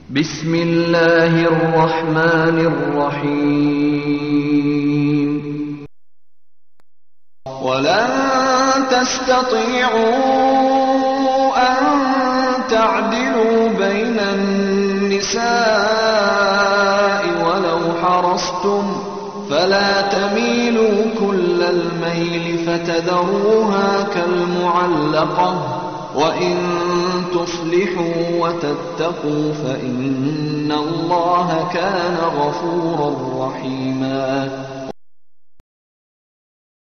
بسم الله الرحمن الرحيم ولن تستطيعوا أن تعدلوا بين النساء ولو حرصتم فلا تميلوا كل الميل فتذروها كالمعلقة وإن تصلحوا وتتقوا فإن الله كان غفورا رحيما